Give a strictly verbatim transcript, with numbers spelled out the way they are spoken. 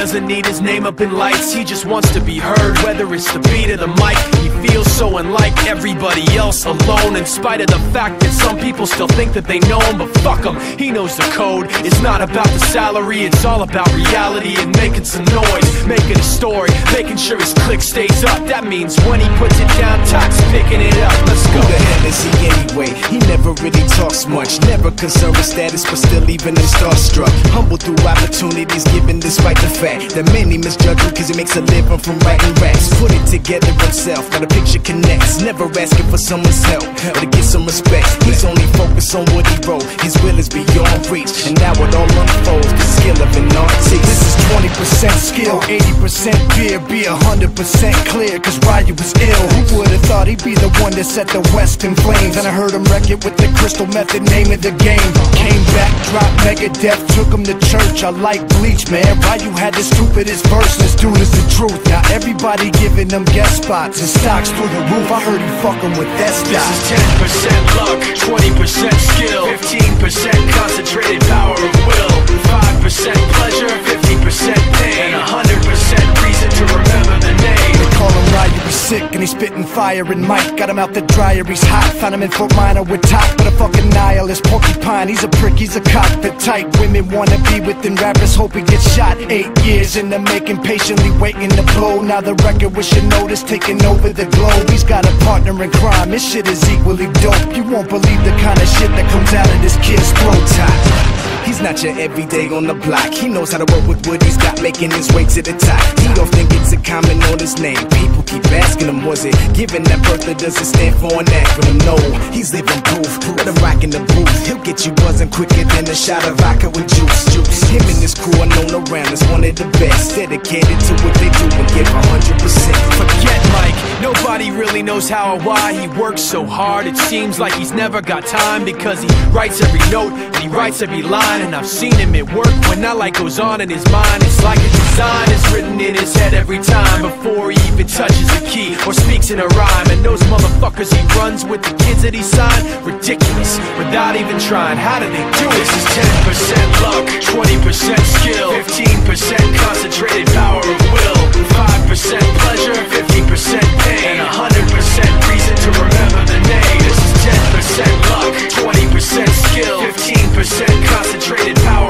doesn't need his name up in lights, he just wants to be heard, whether it's the beat of the mic. He feels so unlike everybody else, alone, in spite of the fact that some people still think that they know him. But fuck him, he knows the code. It's not about the salary, it's all about reality and making some noise, making a story, making sure his click stays up. That means when he puts it down, Tox picking it up. Let's go. Who the hell is he anyway? He never really talks much, never concerned with status, but still even him starstruck. Humble through opportunities given despite the fact that many misjudge him cause he makes a living from writing raps. Put it together himself, got a picture connects, never asking for someone's help or to get some respect. He's only focused on what he wrote, his will is beyond reach, and now it all unfolds, the skill of an artist. This is twenty percent skill, eighty percent fear, be a hundred percent clear, cause Ryu was ill. Who would've thought he'd be the one that set the West in flames? And I heard him wreck it with the crystal method, name of the game. Came back, dropped Megadeth, took him to church. I like Bleach, man. Ryu had the stupidest verse, this dude is the truth. Now everybody giving them guest spots and stocks through the roof. I heard he fucking with that stock. This is ten percent luck, twenty percent skill, fifteen percent concentrated power of will, five percent pleasure, fifty percent pain, and one hundred percent reason to remember the name. They call him Ryu, he's sick and he's spitting fire and Mike got him out the dryer, he's hot. Found him in Fort Minor with Top, but a fucking nihilist porcupine. He's a prick, he's a cock, the type women wanna be within. Rappers hope he gets shot. Eight years in the making, patiently waiting to blow. Now the record with your notice taking over the globe. He's got a partner in crime, his shit is equally dope. You won't believe the kind of shit that comes out of this kid's throat. Top. He's not your everyday on the block. He knows how to work with what he's got, making his way to the top. He don't think it's a comment on his name. People keep asking him, was it given that birth or does it stand for an acronym? No, he's living proof. Let him rock in the booth. He'll get you buzzing quicker than a shot of vodka with juice. Juice. Him and his crew are known around as one of the best, dedicated to what they do and give a hundred percent. Forget Mike, nobody really knows how or why he works so hard. It seems like he's never got time, because he writes every note and he writes every line. And I've seen him at work when that light goes on in his mind. It's like a design is written in his head every time before he even touches a key or speaks in a rhyme. And those motherfuckers he runs with, the kids that he signed, ridiculous, without even trying. How do they do it? This is ten percent luck, twenty percent skill, fifteen percent concentrated power of will, five percent pleasure, fifty percent pain, and one hundred percent reason to remember the name. This is ten percent luck, twenty percent skill, fifteen percent concentrated power